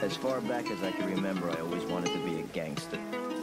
As far back as I can remember, I always wanted to be a gangster.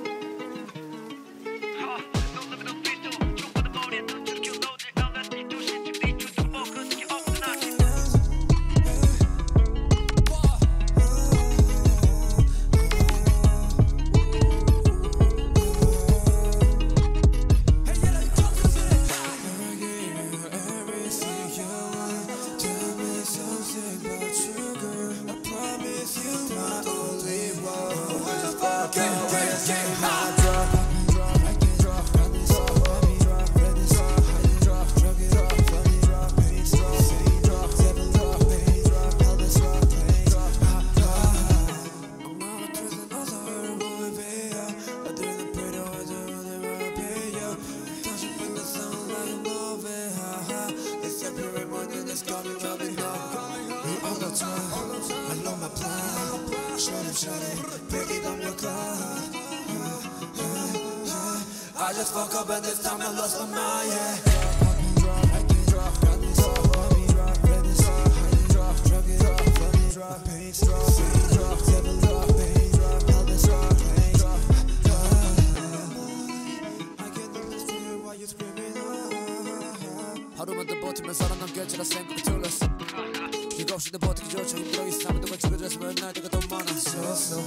I just fuck up and this time I lost my mind, yeah. 하루만 더 버티면 살아남겠지라 생각이 틀렸어. 이거 없이도 버티기 좋죠. 힘들어 이 삶은 누가 죽여줬으면 날 때가 더 많아. So slow